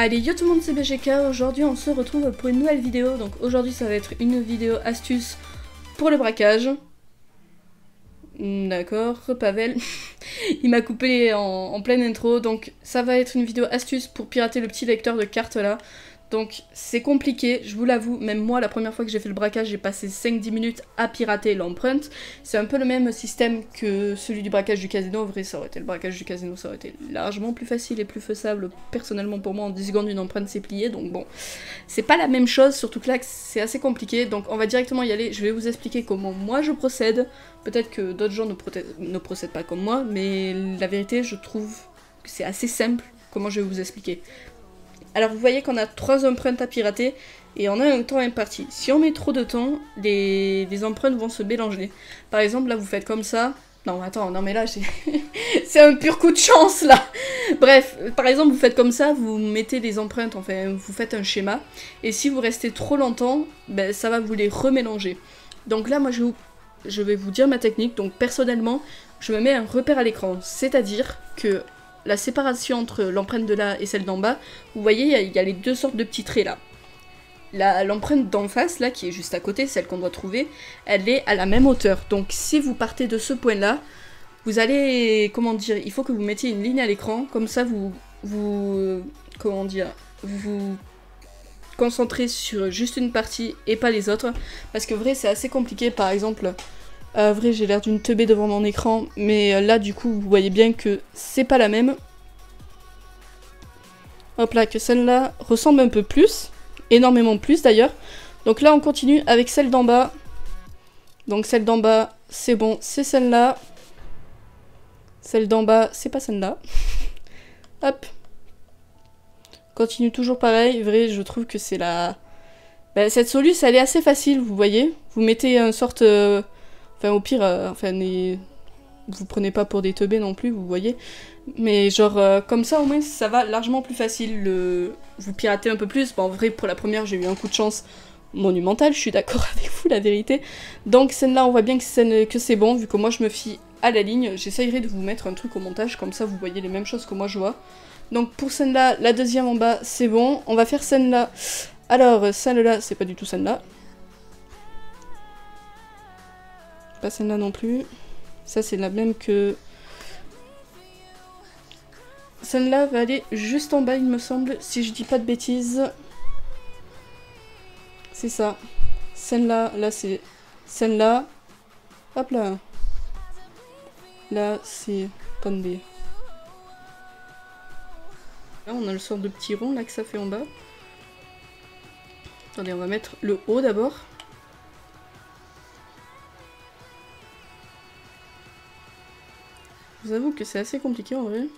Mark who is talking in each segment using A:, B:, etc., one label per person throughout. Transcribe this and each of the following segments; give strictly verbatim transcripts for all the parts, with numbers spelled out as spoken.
A: Allez, yo tout le monde, c'est B G K. Aujourd'hui on se retrouve pour une nouvelle vidéo. Donc aujourd'hui ça va être une vidéo astuce pour le braquage. D'accord, Pavel. Il m'a coupé en, en pleine intro. Donc ça va être une vidéo astuce pour pirater le petit lecteur de cartes là. Donc c'est compliqué, je vous l'avoue, même moi la première fois que j'ai fait le braquage j'ai passé cinq dix minutes à pirater l'empreinte. C'est un peu le même système que celui du braquage du casino. En vrai ça aurait été le braquage du casino, ça aurait été largement plus facile et plus faisable. Personnellement pour moi en dix secondes une empreinte c'est plié, donc bon. C'est pas la même chose, surtout que là c'est assez compliqué. Donc on va directement y aller, je vais vous expliquer comment moi je procède. Peut-être que d'autres gens ne, ne procèdent pas comme moi, mais la vérité je trouve que c'est assez simple comment je vais vous expliquer. Alors vous voyez qu'on a trois empreintes à pirater et on a un temps imparti. Si on met trop de temps, les, les empreintes vont se mélanger. Par exemple là vous faites comme ça. Non attends, non mais là c'est un pur coup de chance là. Bref, par exemple vous faites comme ça, vous mettez les empreintes, enfin vous faites un schéma. Et si vous restez trop longtemps, ben, ça va vous les remélanger. Donc là moi je, vous, je vais vous dire ma technique. Donc personnellement je me mets un repère à l'écran. C'est-à-dire que la séparation entre l'empreinte de là et celle d'en bas, vous voyez, il y, y a les deux sortes de petits traits là. L'empreinte d'en face, là, qui est juste à côté, celle qu'on doit trouver, elle est à la même hauteur. Donc si vous partez de ce point-là, vous allez, comment dire, il faut que vous mettiez une ligne à l'écran, comme ça vous, vous, comment dire, vous concentrez sur juste une partie et pas les autres. Parce que vrai, c'est assez compliqué, par exemple... Euh, vrai, j'ai l'air d'une teubée devant mon écran, mais euh, là, du coup, vous voyez bien que c'est pas la même. Hop là, que celle-là ressemble un peu plus, énormément plus d'ailleurs. Donc là, on continue avec celle d'en bas. Donc celle d'en bas, c'est bon, c'est celle-là. Celle d'en bas, c'est pas celle-là. Hop. Continue toujours pareil. Vrai, je trouve que c'est la... Ben, cette soluce, elle est assez facile, vous voyez. Vous mettez une sorte... Euh... Enfin, au pire, euh, enfin, les... vous prenez pas pour des teubés non plus, vous voyez. Mais genre, euh, comme ça, au moins, ça va largement plus facile. Le... Vous piratez un peu plus. Bon, en vrai, pour la première, j'ai eu un coup de chance monumental, je suis d'accord avec vous, la vérité. Donc, celle-là, on voit bien que c'est bon, vu que moi, je me fie à la ligne. J'essayerai de vous mettre un truc au montage, comme ça, vous voyez les mêmes choses que moi, je vois. Donc, pour celle-là, la deuxième en bas, c'est bon. On va faire celle-là. Alors, celle-là, c'est pas du tout celle-là. Pas celle-là non plus. Ça c'est la même que... Celle-là va aller juste en bas il me semble, si je dis pas de bêtises. C'est ça. Celle-là, là, c'est celle-là. Hop là. Là c'est... Attendez. Là on a le sort de petit rond là que ça fait en bas. Attendez, on va mettre le haut d'abord. Je vous avoue que c'est assez compliqué en vrai.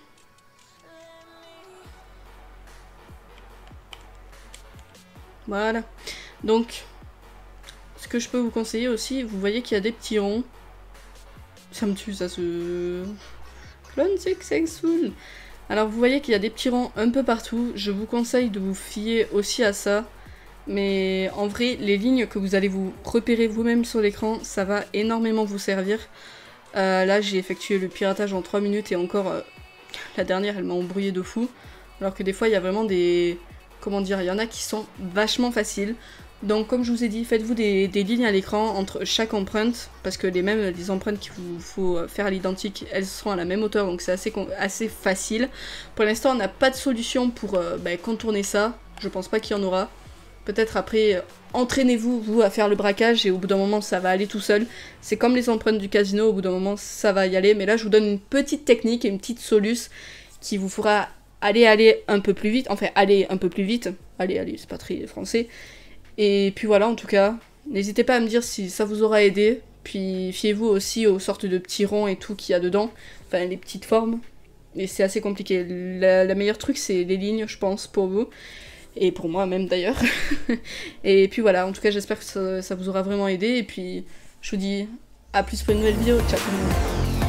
A: Voilà. Donc, ce que je peux vous conseiller aussi, vous voyez qu'il y a des petits ronds. Ça me tue, ça se... Clone successful. Alors vous voyez qu'il y a des petits ronds un peu partout. Je vous conseille de vous fier aussi à ça. Mais en vrai, les lignes que vous allez vous repérer vous-même sur l'écran, ça va énormément vous servir. Euh, là j'ai effectué le piratage en trois minutes et encore euh, la dernière elle m'a embrouillé de fou. Alors que des fois il y a vraiment des... Comment dire, il y en a qui sont vachement faciles. Donc comme je vous ai dit, faites-vous des, des lignes à l'écran entre chaque empreinte. Parce que les mêmes les empreintes qu'il vous faut faire à l'identique, elles seront à la même hauteur. Donc c'est assez, assez facile. Pour l'instant on n'a pas de solution pour euh, bah, contourner ça. Je pense pas qu'il y en aura. Peut-être après, euh, entraînez-vous, vous, à faire le braquage et au bout d'un moment, ça va aller tout seul. C'est comme les empreintes du casino, au bout d'un moment, ça va y aller. Mais là, je vous donne une petite technique et une petite soluce qui vous fera aller, aller un peu plus vite. Enfin, aller un peu plus vite. Allez, allez, c'est pas très français. Et puis voilà, en tout cas, n'hésitez pas à me dire si ça vous aura aidé. Puis fiez-vous aussi aux sortes de petits ronds et tout qu'il y a dedans. Enfin, les petites formes. Et c'est assez compliqué. La, la meilleure truc, c'est les lignes, je pense, pour vous. Et pour moi même d'ailleurs. Et puis voilà, en tout cas j'espère que ça, ça vous aura vraiment aidé. Et puis je vous dis à plus pour une nouvelle vidéo. Ciao tout le monde.